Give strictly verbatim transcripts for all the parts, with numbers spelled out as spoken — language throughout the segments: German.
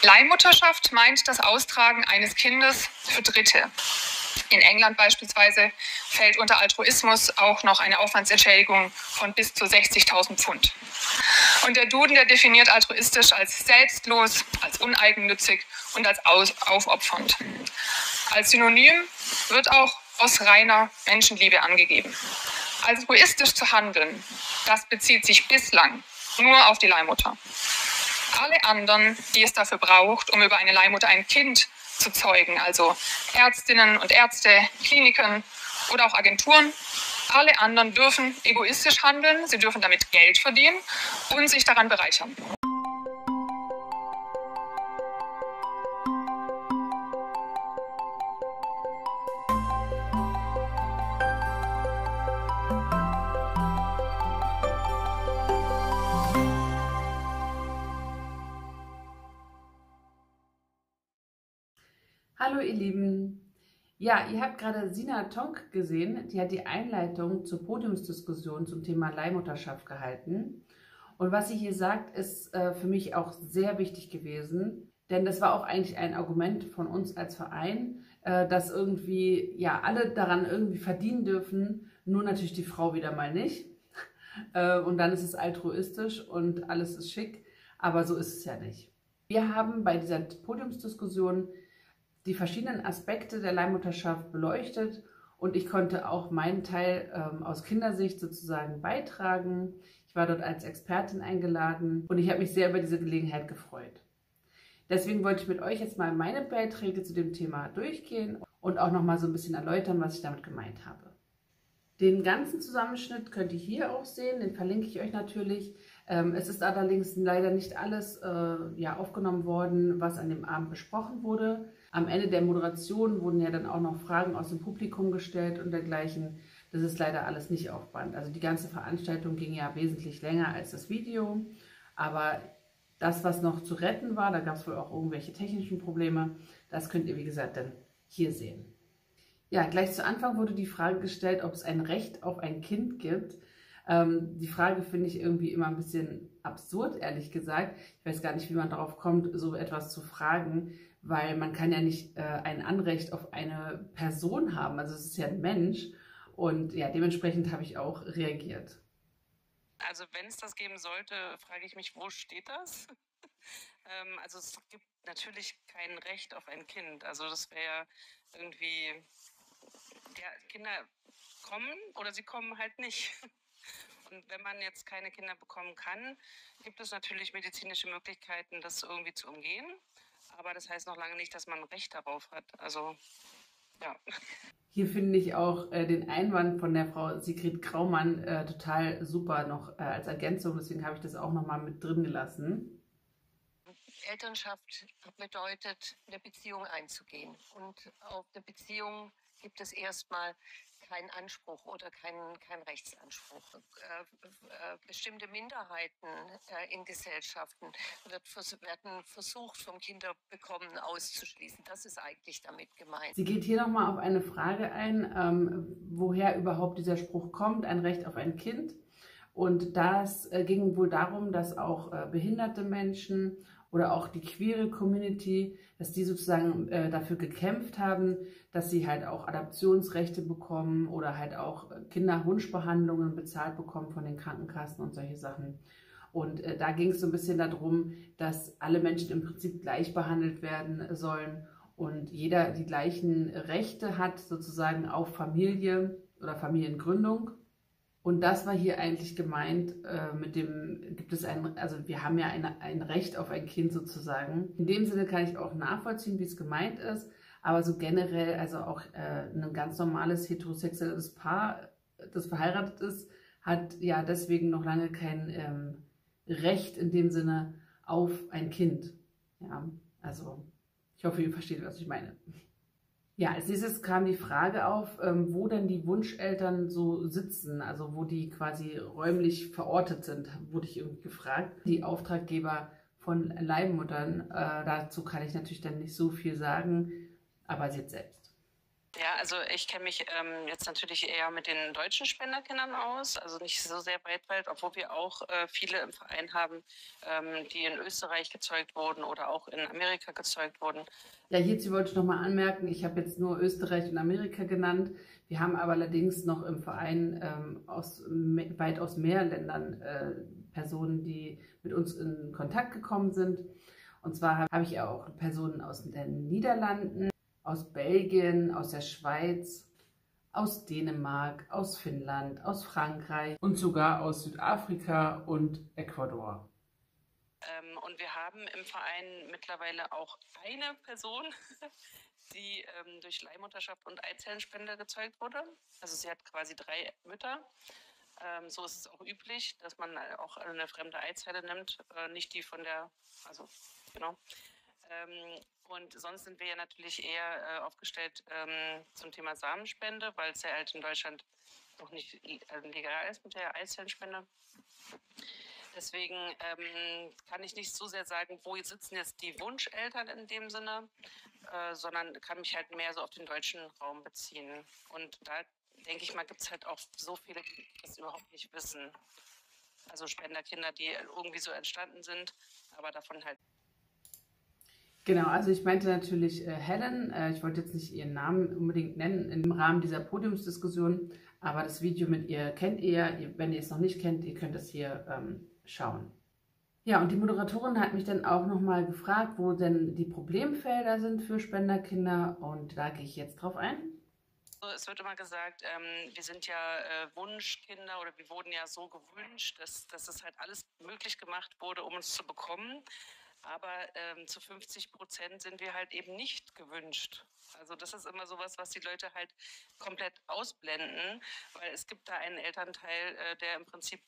Leihmutterschaft meint das Austragen eines Kindes für Dritte. In England beispielsweise fällt unter Altruismus auch noch eine Aufwandsentschädigung von bis zu sechzigtausend Pfund. Und der Duden, der definiert altruistisch als selbstlos, als uneigennützig und als aufopfernd. Als Synonym wird auch aus reiner Menschenliebe angegeben. Altruistisch zu handeln, das bezieht sich bislang nur auf die Leihmutter. Alle anderen, die es dafür braucht, um über eine Leihmutter ein Kind zu zeugen, also Ärztinnen und Ärzte, Kliniken oder auch Agenturen, alle anderen dürfen egoistisch handeln, sie dürfen damit Geld verdienen und sich daran bereichern. Hallo ihr Lieben! Ja, ihr habt gerade Sina Tonk gesehen, die hat die Einleitung zur Podiumsdiskussion zum Thema Leihmutterschaft gehalten. Und was sie hier sagt, ist äh, für mich auch sehr wichtig gewesen, denn das war auch eigentlich ein Argument von uns als Verein, äh, dass irgendwie ja alle daran irgendwie verdienen dürfen, nur natürlich die Frau wieder mal nicht. Äh, und dann ist es altruistisch und alles ist schick, aber so ist es ja nicht. Wir haben bei dieser Podiumsdiskussion die verschiedenen Aspekte der Leihmutterschaft beleuchtet und ich konnte auch meinen Teil ähm, aus Kindersicht sozusagen beitragen. Ich war dort als Expertin eingeladen und ich habe mich sehr über diese Gelegenheit gefreut. Deswegen wollte ich mit euch jetzt mal meine Beiträge zu dem Thema durchgehen und auch noch mal so ein bisschen erläutern, was ich damit gemeint habe. Den ganzen Zusammenschnitt könnt ihr hier auch sehen, den verlinke ich euch natürlich. Ähm, es ist allerdings leider nicht alles äh, ja, aufgenommen worden, was an dem Abend besprochen wurde. Am Ende der Moderation wurden ja dann auch noch Fragen aus dem Publikum gestellt und dergleichen. Das ist leider alles nicht auf Band. Also die ganze Veranstaltung ging ja wesentlich länger als das Video. Aber das, was noch zu retten war, da gab es wohl auch irgendwelche technischen Probleme, das könnt ihr, wie gesagt, dann hier sehen. Ja, gleich zu Anfang wurde die Frage gestellt, ob es ein Recht auf ein Kind gibt. Ähm, die Frage finde ich irgendwie immer ein bisschen absurd, ehrlich gesagt. Ich weiß gar nicht, wie man darauf kommt, so etwas zu fragen, weil man kann ja nicht äh, ein Anrecht auf eine Person haben. Also es ist ja ein Mensch und ja, dementsprechend habe ich auch reagiert. Also wenn es das geben sollte, frage ich mich, wo steht das? ähm, also es gibt natürlich kein Recht auf ein Kind. Also das wäre irgendwie, ja, Kinder kommen oder sie kommen halt nicht. Und wenn man jetzt keine Kinder bekommen kann, gibt es natürlich medizinische Möglichkeiten, das irgendwie zu umgehen. Aber das heißt noch lange nicht, dass man ein Recht darauf hat. Also, ja. Hier finde ich auch äh, den Einwand von der Frau Sigrid Graumann äh, total super noch äh, als Ergänzung. Deswegen habe ich das auch nochmal mit drin gelassen. Elternschaft bedeutet, eine Beziehung einzugehen. Und auf eine Beziehung gibt es erstmal keinen Anspruch oder keinen kein Rechtsanspruch. Äh, äh, bestimmte Minderheiten äh, in Gesellschaften wird vers werden versucht, vom Kinderbekommen auszuschließen. Das ist eigentlich damit gemeint. Sie geht hier nochmal auf eine Frage ein, ähm, woher überhaupt dieser Spruch kommt, ein Recht auf ein Kind. Und das äh, ging wohl darum, dass auch äh, behinderte Menschen oder auch die queere Community, dass die sozusagen äh, dafür gekämpft haben, dass sie halt auch Adoptionsrechte bekommen oder halt auch Kinderwunschbehandlungen bezahlt bekommen von den Krankenkassen und solche Sachen. Und äh, da ging es so ein bisschen darum, dass alle Menschen im Prinzip gleich behandelt werden sollen und jeder die gleichen Rechte hat sozusagen auf Familie oder Familiengründung. Und das war hier eigentlich gemeint äh, mit dem, gibt es ein, also wir haben ja eine, ein Recht auf ein Kind sozusagen. In dem Sinne kann ich auch nachvollziehen, wie es gemeint ist, aber so generell, also auch äh, ein ganz normales heterosexuelles Paar, das verheiratet ist, hat ja deswegen noch lange kein ähm, Recht in dem Sinne auf ein Kind. Ja, also ich hoffe, ihr versteht, was ich meine. Ja, als nächstes kam die Frage auf, ähm, wo denn die Wunscheltern so sitzen, also wo die quasi räumlich verortet sind, wurde ich irgendwie gefragt. Die Auftraggeber von Leihmuttern, äh, dazu kann ich natürlich dann nicht so viel sagen, aber sie jetzt selbst. Ja, also ich kenne mich ähm, jetzt natürlich eher mit den deutschen Spenderkindern aus, also nicht so sehr weltweit, obwohl wir auch äh, viele im Verein haben, ähm, die in Österreich gezeugt wurden oder auch in Amerika gezeugt wurden. Ja, hierzu wollte ich nochmal anmerken, ich habe jetzt nur Österreich und Amerika genannt. Wir haben aber allerdings noch im Verein ähm, aus weitaus mehr Ländern äh, Personen, die mit uns in Kontakt gekommen sind. Und zwar habe ich auch Personen aus den Niederlanden, aus Belgien, aus der Schweiz, aus Dänemark, aus Finnland, aus Frankreich und sogar aus Südafrika und Ecuador. Ähm, und wir haben im Verein mittlerweile auch eine Person, die ähm, durch Leihmutterschaft und Eizellenspende gezeugt wurde. Also sie hat quasi drei Mütter. Ähm, so ist es auch üblich, dass man auch eine fremde Eizelle nimmt, äh, nicht die von der, also genau. Ähm, und sonst sind wir ja natürlich eher äh, aufgestellt ähm, zum Thema Samenspende, weil es ja halt in Deutschland noch nicht legal ist mit der Eizellenspende. Deswegen ähm, kann ich nicht so sehr sagen, wo jetzt sitzen jetzt die Wunscheltern in dem Sinne, äh, sondern kann mich halt mehr so auf den deutschen Raum beziehen. Und da denke ich mal, gibt es halt auch so viele, die das überhaupt nicht wissen. Also Spenderkinder, die irgendwie so entstanden sind, aber davon halt. Genau, also ich meinte natürlich äh, Helen, äh, ich wollte jetzt nicht ihren Namen unbedingt nennen im Rahmen dieser Podiumsdiskussion, aber das Video mit ihr kennt ihr, wenn ihr es noch nicht kennt, ihr könnt es hier ähm, schauen. Ja, und die Moderatorin hat mich dann auch nochmal gefragt, wo denn die Problemfelder sind für Spenderkinder, und da gehe ich jetzt drauf ein. Es wird immer gesagt, ähm, wir sind ja äh, Wunschkinder oder wir wurden ja so gewünscht, dass, dass es halt alles möglich gemacht wurde, um uns zu bekommen. Aber ähm, zu fünfzig Prozent sind wir halt eben nicht gewünscht. Also das ist immer sowas, was die Leute halt komplett ausblenden, weil es gibt da einen Elternteil, äh, der im Prinzip,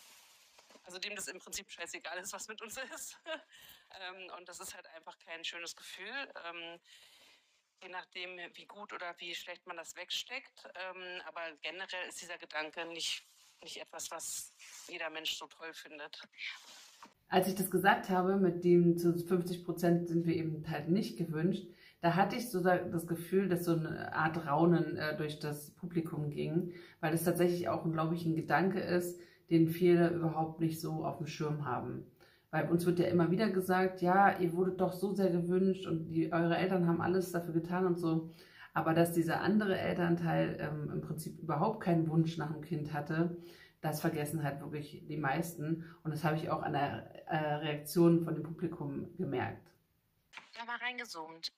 also dem das im Prinzip scheißegal ist, was mit uns ist. ähm, und das ist halt einfach kein schönes Gefühl. Ähm, je nachdem, wie gut oder wie schlecht man das wegsteckt. Ähm, aber generell ist dieser Gedanke nicht, nicht etwas, was jeder Mensch so toll findet. Als ich das gesagt habe, mit dem zu fünfzig Prozent sind wir eben halt nicht gewünscht, da hatte ich so das Gefühl, dass so eine Art Raunen äh, durch das Publikum ging, weil es tatsächlich auch, glaube ich, ein Gedanke ist, den viele überhaupt nicht so auf dem Schirm haben. Weil uns wird ja immer wieder gesagt, ja, ihr wurdet doch so sehr gewünscht und die, eure Eltern haben alles dafür getan und so. Aber dass dieser andere Elternteil ähm, im Prinzip überhaupt keinen Wunsch nach dem Kind hatte, das vergessen halt wirklich die meisten. Und das habe ich auch an der äh, Reaktion von dem Publikum gemerkt. Da mal reingezoomt.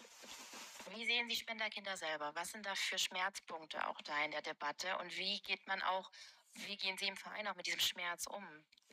Wie sehen Sie Spenderkinder selber? Was sind da für Schmerzpunkte auch da in der Debatte? Und wie geht man auch, wie gehen Sie im Verein auch mit diesem Schmerz um?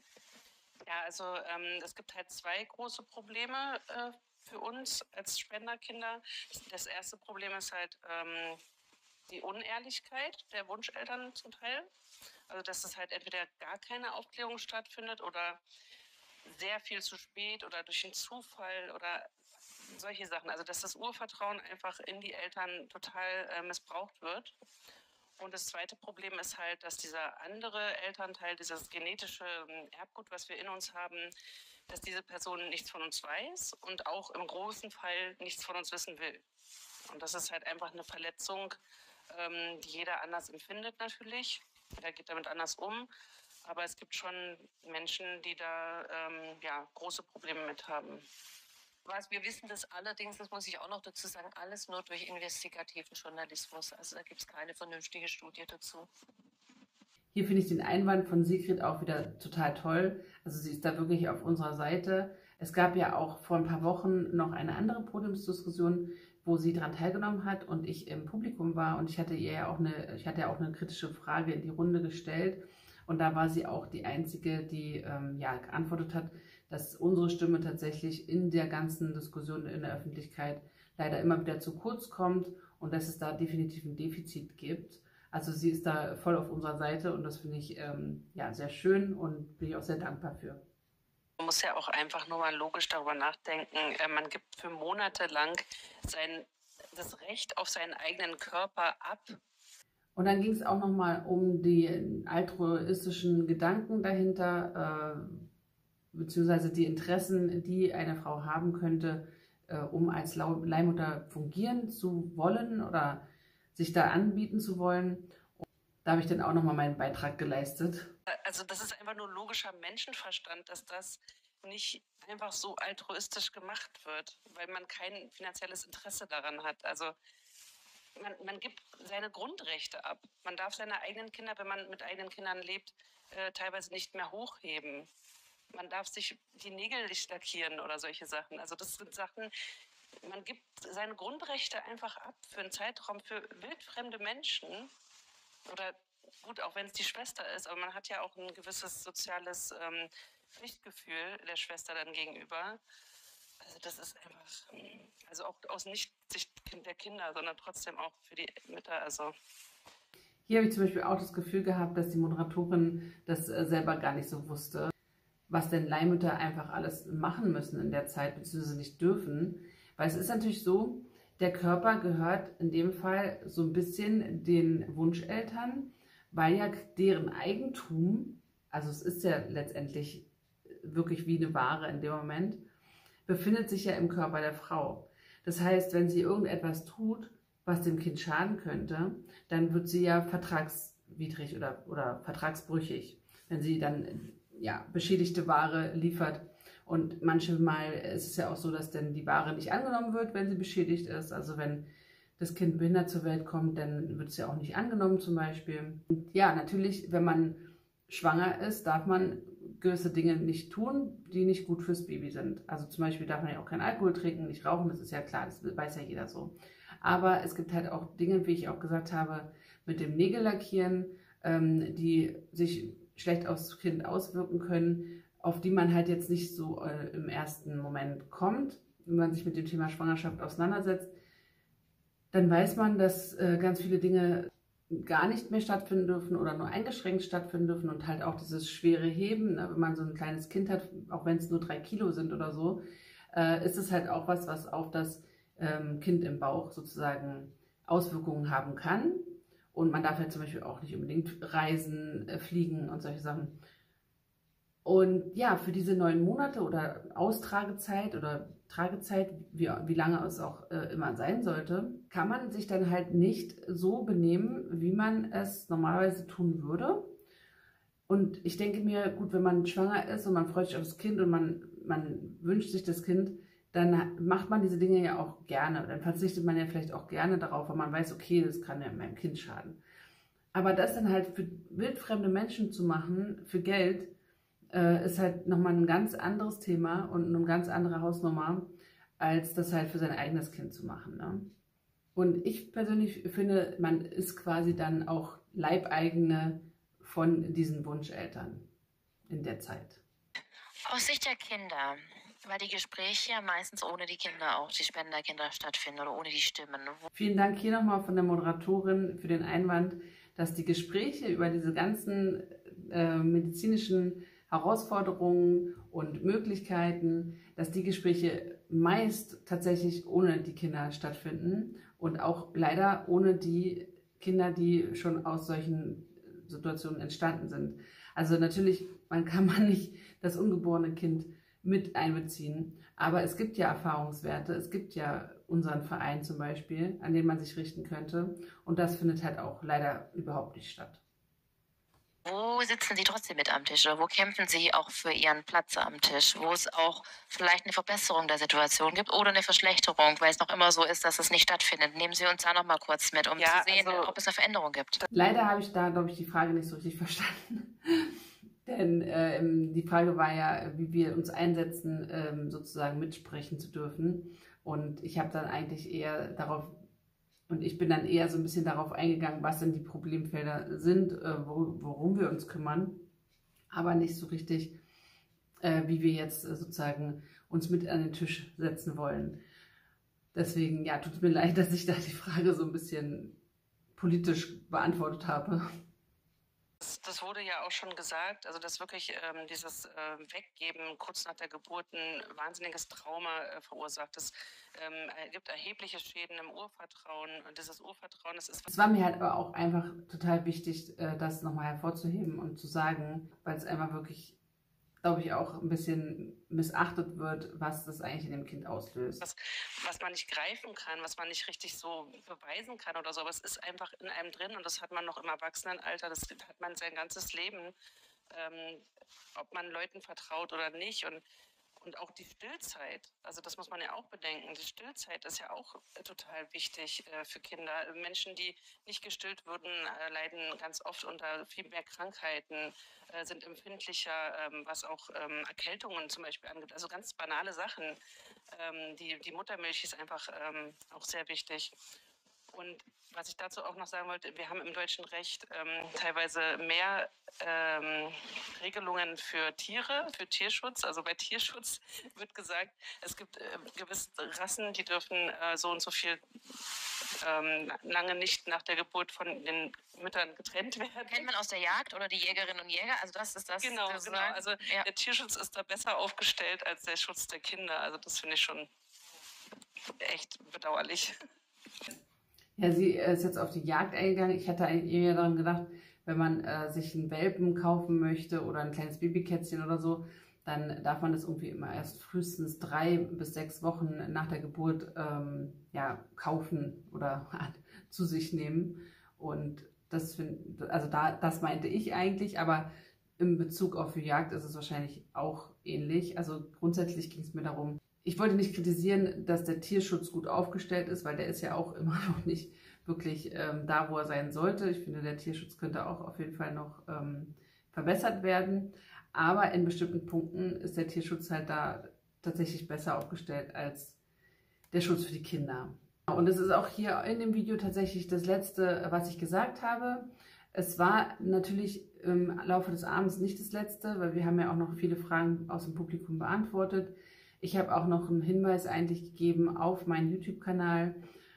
Ja, also ähm, es gibt halt zwei große Probleme äh, für uns als Spenderkinder. Das erste Problem ist halt ähm, die Unehrlichkeit der Wunscheltern zum Teil. Also dass es halt entweder gar keine Aufklärung stattfindet oder sehr viel zu spät oder durch einen Zufall oder solche Sachen. Also dass das Urvertrauen einfach in die Eltern total äh, missbraucht wird. Und das zweite Problem ist halt, dass dieser andere Elternteil, dieses genetische Erbgut, was wir in uns haben, dass diese Person nichts von uns weiß und auch im großen Fall nichts von uns wissen will. Und das ist halt einfach eine Verletzung, ähm, die jeder anders empfindet natürlich. Jeder geht damit anders um. Aber es gibt schon Menschen, die da ähm, ja, große Probleme mit haben. Was, wir wissen das allerdings, das muss ich auch noch dazu sagen, alles nur durch investigativen Journalismus. Also da gibt es keine vernünftige Studie dazu. Hier finde ich den Einwand von Sigrid auch wieder total toll. Also sie ist da wirklich auf unserer Seite. Es gab ja auch vor ein paar Wochen noch eine andere Podiumsdiskussion, wo sie daran teilgenommen hat und ich im Publikum war. Und ich hatte ihr ja auch eine, ich hatte ja auch eine kritische Frage in die Runde gestellt. Und da war sie auch die Einzige, die ähm, ja, geantwortet hat, dass unsere Stimme tatsächlich in der ganzen Diskussion in der Öffentlichkeit leider immer wieder zu kurz kommt und dass es da definitiv ein Defizit gibt. Also sie ist da voll auf unserer Seite und das finde ich ähm, ja, sehr schön und bin ich auch sehr dankbar für. Man muss ja auch einfach nur mal logisch darüber nachdenken. Äh, man gibt für Monate lang sein, das Recht auf seinen eigenen Körper ab. Und dann ging es auch nochmal um die altruistischen Gedanken dahinter, äh, beziehungsweise die Interessen, die eine Frau haben könnte, äh, um als Leihmutter fungieren zu wollen oder sich da anbieten zu wollen. Und da habe ich dann auch nochmal meinen Beitrag geleistet. Also das ist einfach nur logischer Menschenverstand, dass das nicht einfach so altruistisch gemacht wird, weil man kein finanzielles Interesse daran hat. Also man, man gibt seine Grundrechte ab. Man darf seine eigenen Kinder, wenn man mit eigenen Kindern lebt, äh, teilweise nicht mehr hochheben. Man darf sich die Nägel nicht lackieren oder solche Sachen. Also das sind Sachen, man gibt seine Grundrechte einfach ab für einen Zeitraum für wildfremde Menschen. Oder gut, auch wenn es die Schwester ist, aber man hat ja auch ein gewisses soziales ähm, Pflichtgefühl der Schwester dann gegenüber. Also das ist einfach, also auch aus Nicht-Sicht der Kinder, sondern trotzdem auch für die Mütter. Also hier habe ich zum Beispiel auch das Gefühl gehabt, dass die Moderatorin das äh, selber gar nicht so wusste, was denn Leihmütter einfach alles machen müssen in der Zeit, beziehungsweise nicht dürfen. Weil es ist natürlich so, der Körper gehört in dem Fall so ein bisschen den Wunscheltern, weil ja deren Eigentum, also es ist ja letztendlich wirklich wie eine Ware in dem Moment, befindet sich ja im Körper der Frau. Das heißt, wenn sie irgendetwas tut, was dem Kind schaden könnte, dann wird sie ja vertragswidrig oder, oder vertragsbrüchig, wenn sie dann ja, beschädigte Ware liefert. Und manchmal ist es ja auch so, dass dann die Ware nicht angenommen wird, wenn sie beschädigt ist. Also wenn das Kind behindert zur Welt kommt, dann wird es ja auch nicht angenommen zum Beispiel. Und ja, natürlich, wenn man schwanger ist, darf man gewisse Dinge nicht tun, die nicht gut fürs Baby sind. Also zum Beispiel darf man ja auch keinen Alkohol trinken, nicht rauchen, das ist ja klar, das weiß ja jeder so. Aber es gibt halt auch Dinge, wie ich auch gesagt habe, mit dem Nägellackieren, ähm, die sich schlecht aufs Kind auswirken können, auf die man halt jetzt nicht so äh, im ersten Moment kommt. Wenn man sich mit dem Thema Schwangerschaft auseinandersetzt, dann weiß man, dass äh, ganz viele Dinge gar nicht mehr stattfinden dürfen oder nur eingeschränkt stattfinden dürfen und halt auch dieses schwere Heben, ne, wenn man so ein kleines Kind hat, auch wenn es nur drei Kilo sind oder so, äh, ist es halt auch was, was auf das ähm, Kind im Bauch sozusagen Auswirkungen haben kann. Und man darf halt zum Beispiel auch nicht unbedingt reisen, äh, fliegen und solche Sachen. Und ja, für diese neun Monate oder Austragezeit oder Tragezeit, wie, wie lange es auch äh, immer sein sollte, kann man sich dann halt nicht so benehmen, wie man es normalerweise tun würde. Und ich denke mir, gut, wenn man schwanger ist und man freut sich auf das Kind und man, man wünscht sich das Kind, dann macht man diese Dinge ja auch gerne. Dann verzichtet man ja vielleicht auch gerne darauf, weil man weiß, okay, das kann ja meinem Kind schaden. Aber das dann halt für wildfremde Menschen zu machen, für Geld, äh, ist halt nochmal ein ganz anderes Thema und eine ganz andere Hausnummer, als das halt für sein eigenes Kind zu machen. Ne? Und ich persönlich finde, man ist quasi dann auch Leibeigene von diesen Wunscheltern in der Zeit. Aus Sicht der Kinder, weil die Gespräche ja meistens ohne die Kinder auch, die Spenderkinder stattfinden oder ohne die Stimmen. Vielen Dank hier nochmal von der Moderatorin für den Einwand, dass die Gespräche über diese ganzen äh, medizinischen Herausforderungen und Möglichkeiten, dass die Gespräche meist tatsächlich ohne die Kinder stattfinden und auch leider ohne die Kinder, die schon aus solchen Situationen entstanden sind. Also natürlich, man kann man nicht das ungeborene Kind mit einbeziehen, aber es gibt ja Erfahrungswerte, es gibt ja unseren Verein zum Beispiel, an den man sich richten könnte und das findet halt auch leider überhaupt nicht statt. Wo sitzen Sie trotzdem mit am Tisch oder wo kämpfen Sie auch für Ihren Platz am Tisch, wo es auch vielleicht eine Verbesserung der Situation gibt oder eine Verschlechterung, weil es noch immer so ist, dass es nicht stattfindet? Nehmen Sie uns da noch mal kurz mit, um Ja, zu sehen, also, ob es eine Veränderung gibt. Leider habe ich da, glaube ich, die Frage nicht so richtig verstanden. Denn ähm, die Frage war ja, wie wir uns einsetzen, ähm, sozusagen mitsprechen zu dürfen. Und ich habe dann eigentlich eher darauf Und ich bin dann eher so ein bisschen darauf eingegangen, was denn die Problemfelder sind, äh, wor worum wir uns kümmern, aber nicht so richtig, äh, wie wir jetzt äh, sozusagen uns mit an den Tisch setzen wollen. Deswegen, ja, tut es mir leid, dass ich da die Frage so ein bisschen politisch beantwortet habe. Das, das wurde ja auch schon gesagt, also dass wirklich ähm, dieses äh, Weggeben kurz nach der Geburt ein wahnsinniges Trauma äh, verursacht. Es ähm, gibt erhebliche Schäden im Urvertrauen und dieses Urvertrauen, das ist... Es war mir halt aber auch einfach total wichtig, äh, das nochmal hervorzuheben und zu sagen, weil es einfach wirklich glaube ich, auch ein bisschen missachtet wird, was das eigentlich in dem Kind auslöst. Was, was man nicht greifen kann, was man nicht richtig so beweisen kann oder so, aber es ist einfach in einem drin und das hat man noch im Erwachsenenalter, das hat man sein ganzes Leben, ähm, ob man Leuten vertraut oder nicht. Und Und auch die Stillzeit, also das muss man ja auch bedenken, die Stillzeit ist ja auch äh, total wichtig äh, für Kinder. Menschen, die nicht gestillt würden, äh, leiden ganz oft unter viel mehr Krankheiten, äh, sind empfindlicher, ähm, was auch ähm, Erkältungen zum Beispiel angeht. Also ganz banale Sachen. Ähm, die, die Muttermilch ist einfach ähm, auch sehr wichtig. Und was ich dazu auch noch sagen wollte, wir haben im deutschen Recht ähm, teilweise mehr ähm, Regelungen für Tiere, für Tierschutz. Also bei Tierschutz wird gesagt, es gibt äh, gewisse Rassen, die dürfen äh, so und so viel ähm, lange nicht nach der Geburt von den Müttern getrennt werden. Kennt man aus der Jagd oder die Jägerinnen und Jäger? Also das ist das. Genau, das genau. Also ja. Der Tierschutz ist da besser aufgestellt als der Schutz der Kinder. Also das finde ich schon echt bedauerlich. Ja, sie ist jetzt auf die Jagd eingegangen. Ich hatte eigentlich eher daran gedacht, wenn man äh, sich einen Welpen kaufen möchte oder ein kleines Babykätzchen oder so, dann darf man das irgendwie immer erst frühestens drei bis sechs Wochen nach der Geburt ähm, ja, kaufen oder zu sich nehmen. Und das find, also da, das meinte ich eigentlich, aber in Bezug auf die Jagd ist es wahrscheinlich auch ähnlich. Also grundsätzlich ging es mir darum, ich wollte nicht kritisieren, dass der Tierschutz gut aufgestellt ist, weil der ist ja auch immer noch nicht wirklich ähm, da, wo er sein sollte. Ich finde, der Tierschutz könnte auch auf jeden Fall noch ähm, verbessert werden. Aber in bestimmten Punkten ist der Tierschutz halt da tatsächlich besser aufgestellt als der Schutz für die Kinder. Und es ist auch hier in dem Video tatsächlich das Letzte, was ich gesagt habe. Es war natürlich im Laufe des Abends nicht das Letzte, weil wir haben ja auch noch viele Fragen aus dem Publikum beantwortet. Ich habe auch noch einen Hinweis eigentlich gegeben auf meinen YouTube-Kanal.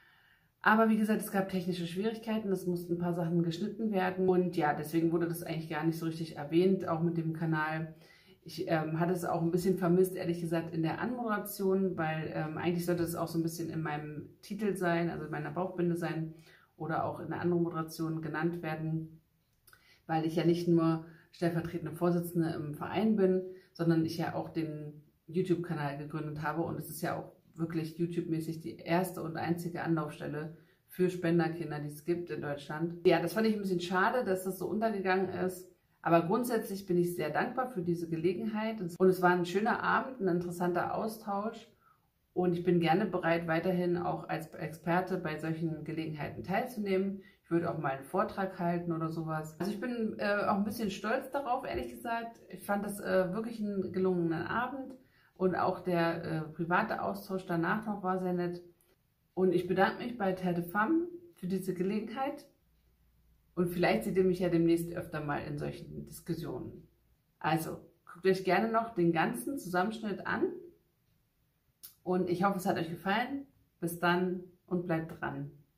Aber wie gesagt, es gab technische Schwierigkeiten, es mussten ein paar Sachen geschnitten werden. Und ja, deswegen wurde das eigentlich gar nicht so richtig erwähnt, auch mit dem Kanal. Ich ähm, hatte es auch ein bisschen vermisst, ehrlich gesagt, in der Anmoderation, weil ähm, eigentlich sollte es auch so ein bisschen in meinem Titel sein, also in meiner Bauchbinde sein oder auch in der Anmoderation genannt werden, weil ich ja nicht nur stellvertretende Vorsitzende im Verein bin, sondern ich ja auch den YouTube-Kanal gegründet habe und es ist ja auch wirklich YouTube-mäßig die erste und einzige Anlaufstelle für Spenderkinder, die es gibt in Deutschland. Ja, das fand ich ein bisschen schade, dass das so untergegangen ist, aber grundsätzlich bin ich sehr dankbar für diese Gelegenheit und es war ein schöner Abend, ein interessanter Austausch und ich bin gerne bereit, weiterhin auch als Experte bei solchen Gelegenheiten teilzunehmen. Ich würde auch mal einen Vortrag halten oder sowas. Also ich bin äh, auch ein bisschen stolz darauf, ehrlich gesagt. Ich fand das äh, wirklich einen gelungenen Abend. Und auch der äh, private Austausch danach noch war sehr nett. Und ich bedanke mich bei Terre de Femme für diese Gelegenheit. Und vielleicht seht ihr mich ja demnächst öfter mal in solchen Diskussionen. Also, guckt euch gerne noch den ganzen Zusammenschnitt an. Und ich hoffe, es hat euch gefallen. Bis dann und bleibt dran.